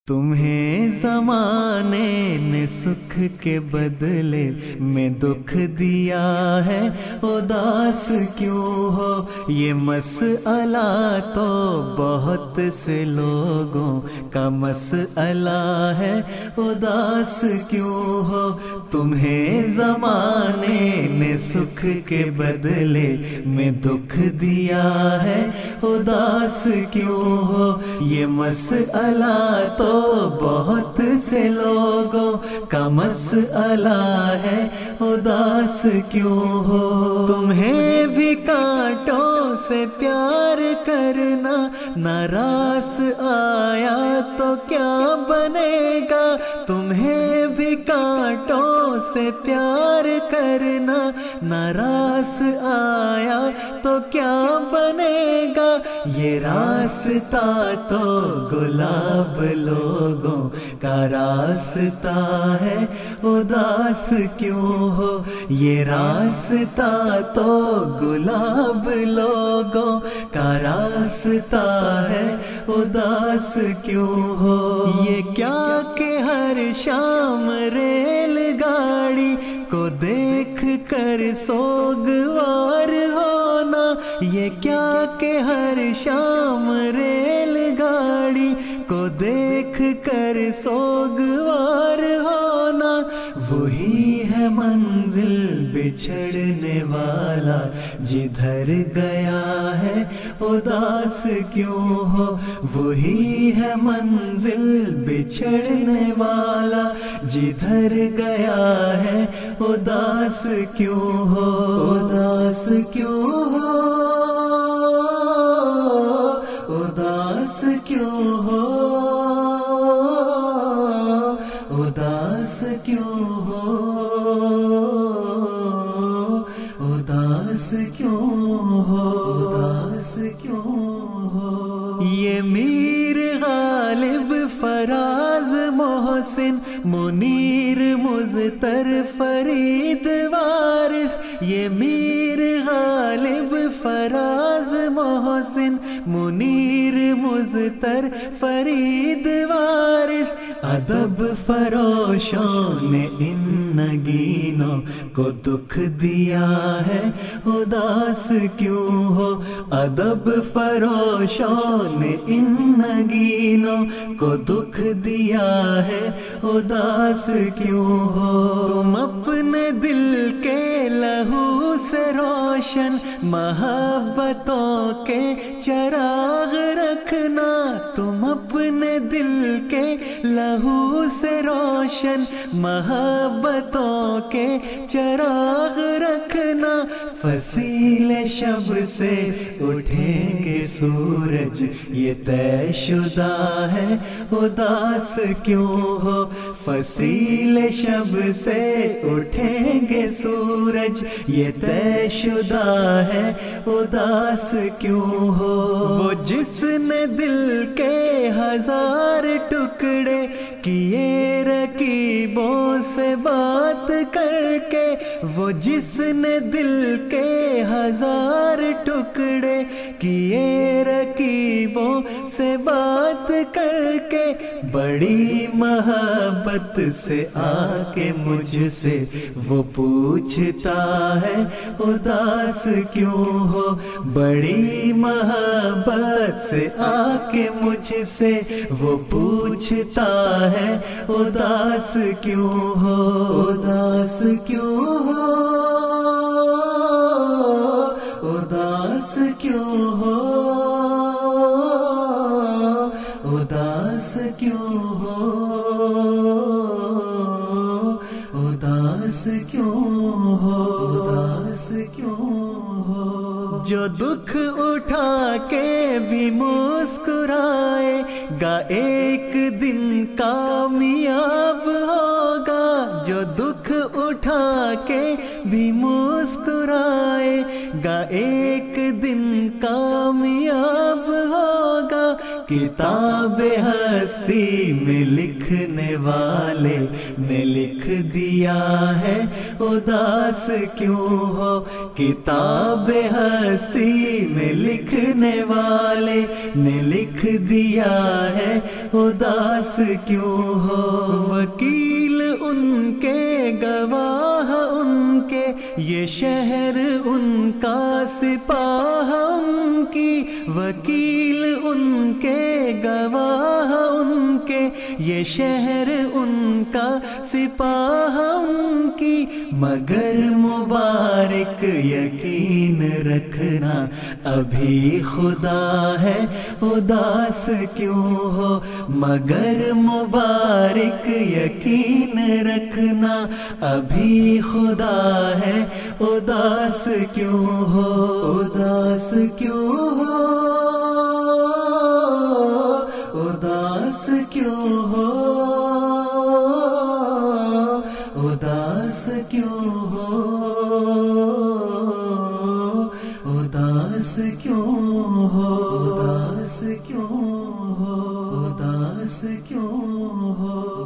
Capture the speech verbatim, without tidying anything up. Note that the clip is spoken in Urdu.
تمہیں زمانے نے سکھ کے بدلے میں دکھ دیا ہے، اداس کیوں ہو؟ یہ مسئلہ تو بہت سے لوگوں کا مسئلہ ہے، اداس کیوں ہو؟ تمہیں زمانے نے سکھ کے بدلے میں دکھ دیا ہے، اداس کیوں ہو؟ یہ مسئلہ تو بہت سے لوگوں کا مسئلہ ہے، اداس کیوں ہو؟ تمہیں بھی کانٹوں سے پیار کرنا ناراض آیا تو کیا بنے گا؟ تمہیں بھی کانٹوں سے پیار کرنا ناراض آیا تو کیا بنے گا؟ یہ راستہ تو گلاب لوگوں کا راستہ ہے، اداس کیوں ہو؟ یہ راستہ تو گلاب لوگوں کا راستہ ہے، اداس کیوں ہو؟ یہ کیا کہ ہر شام ریل گاڑی کو دیکھ کر سوگوار ہونا، یہ کیا کہ ہر شام ریل گاڑی کو دیکھ کر سوگوار ہونا، وہی ہے منزل بچھڑنے والا جدھر گیا ہے، اداس کیوں ہو؟ وہی ہے منزل بچھڑنے والا جدھر گیا ہے، اداس کیوں ہو؟ اداس کیوں ہو؟ اداس کیوں ہو؟ اداس کیوں ہو؟ اداس کیوں ہو؟ اداس کیوں ہو؟ یہ میر غالب فراز محسن منیر مزتر فرید وارث، یہ میر غالب فراز محسن منیر مزتر فرید وارث، ادب فروشوں نے ان نگینوں کو دکھ دیا ہے، اداس کیوں ہو؟ ادب فروشوں نے ان نگینوں کو دکھ دیا ہے، اداس کیوں ہو؟ تم اپنے دل کے لہو سے روشن محبتوں کے چراغ رکھنا، تم اپنے دل کے لہو سے روشن محبتوں کے چراغ رکھنا، فصیل شب سے اٹھیں گے سورج یہ طے شدہ ہے، اداس کیوں ہو؟ فصیل شب سے اٹھیں گے سورج یہ طے شدہ ہے، اداس کیوں ہو؟ وہ جس نے دل کے ہزار ٹکڑے کیے رکیبوں سے بات کر کے، وہ جس نے دل کے ہزار ٹکڑے کیے رکیبوں سے بات کر کے، بڑی محبت سے آ کے مجھ سے وہ پوچھتا ہے، اداس کیوں ہو؟ بڑی محبت سے آ کے مجھ سے وہ پوچھتا ہے، اداس کیوں ہو؟ اداس کیوں ہو؟ اداس کیوں ہو؟ اداس کیوں ہو؟ اداس کیوں ہو؟ اداس کیوں ہو؟ جو دکھ اٹھا کے بھی مسکرائے گا ایک دن کامیاب ہوگا، جو دکھ اٹھا کے بھی مسکرائے گا ایک دن کامیاب ہوگا، کتاب ہستی میں لکھنے والے نے لکھ دیا ہے اداس کیوں ہو کتاب ہستی میں لکھنے والے نے لکھ دیا ہے اداس کیوں ہو وکیل ان کے گواہ ان کے یہ شہر ان کا سپاہ ان کی وکیل ان کے گواہ ان کے یہ شہر ان کا سپاہ ان کی مگر مبارک یقین رکھنا ابھی خدا ہے اداس کیوں ہو مگر مبارک یقین رکھنا ابھی خدا ہے اداس کیوں ہو اداس کیوں ہو اداس کیوں ہو اداس کیوں ہو اداس کیوں ہو اداس کیوں ہو اداس کیوں ہو